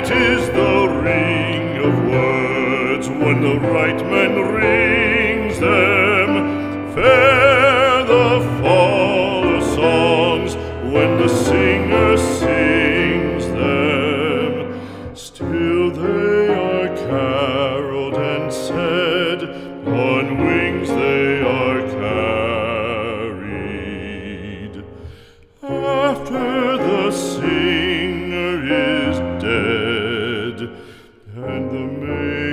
Sweet is the ring of words when the right man rings them. Fair the fall of songs when the singer sings them. Still they are caroled and said, on wings they are carried. After the singer is dead, and the maid